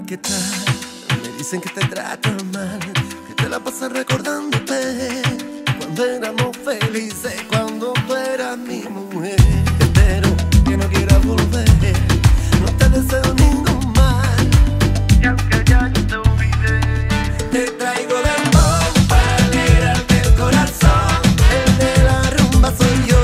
¿qué tal? Me dicen que te trato mal, que te la pasas recordándote cuando éramos felices, cuando tú eras mi mujer. Espero que no quieras volver, no te deseo ningún mal, y aunque ya yo te olvidé, te traigo dembow para alegrarte el corazón. El de la rumba soy yo.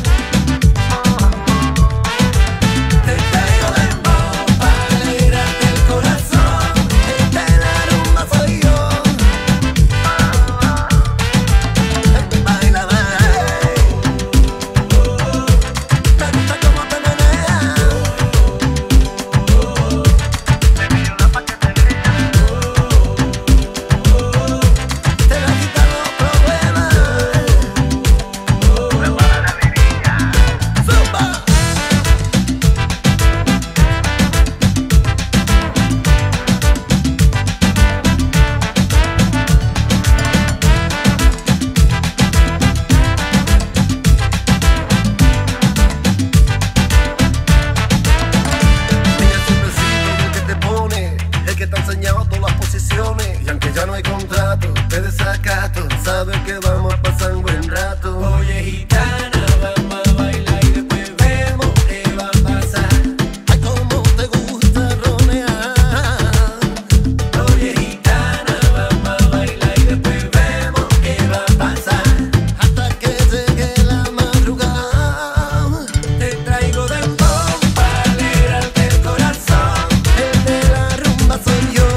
Que te ha enseñado todas las posiciones, y aunque ya no hay contrato, te desacato, sabes que vamos a pasar un buen rato. Oye, gitana, vamos a bailar y después vemos qué va a pasar. Ay, cómo te gusta ronear. Oye, gitana, vamos a bailar y después vemos qué va a pasar, hasta que llegue la madrugada. Te traigo dembow para alegrarte el corazón. El de la rumba soy yo.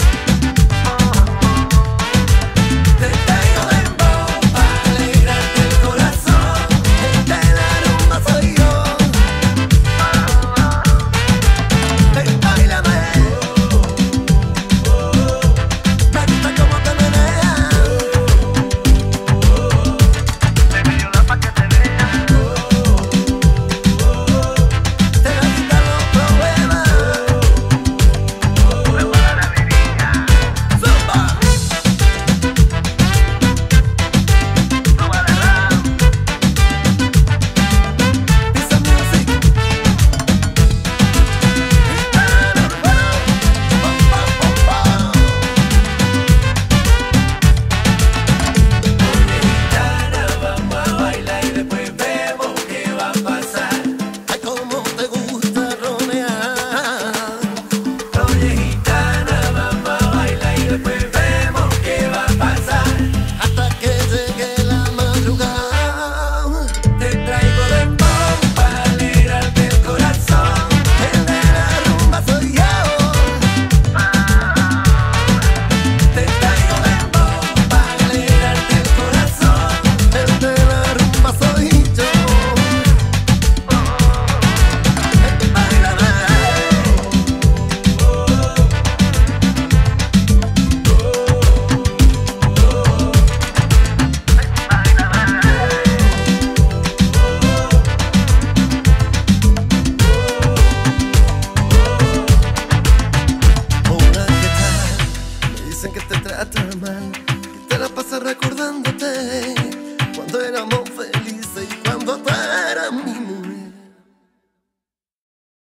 Te traigo dembow para alegrarte el corazón. El de la rumba soy yo. Ven, báilame. Me gusta cómo te meneas. Te medio la pa' que te veas. Te la quita los problemas. Ay, cómo te gusta ronear. Oye, gitana, vamos a bailar y después vemos qué va a pasar, hasta que llegue la madrugada. Te traigo dembow para alegrarte el corazón. El de la rumba soy yo. Te traigo dembow para alegrarte el corazón. El de la rumba soy yo. Hola, ¿qué tal? Me dicen que te tratan mal, que te la pasas recordando